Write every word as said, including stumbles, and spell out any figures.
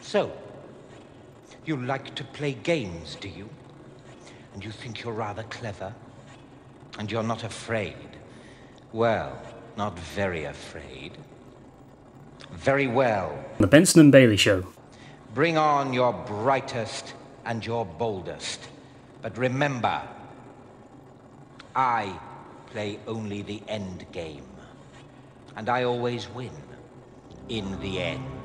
So, you like to play games, do you? And you think you're rather clever? And you're not afraid? Well, not very afraid. Very well. The Benson Bailey Show. Bring on your brightest and your boldest. But remember, I play only the end game. And I always win in the end.